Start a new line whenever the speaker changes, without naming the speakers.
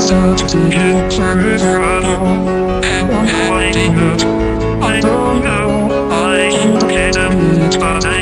start to get further along, and I'm finding that I don't know I can get a bit, but I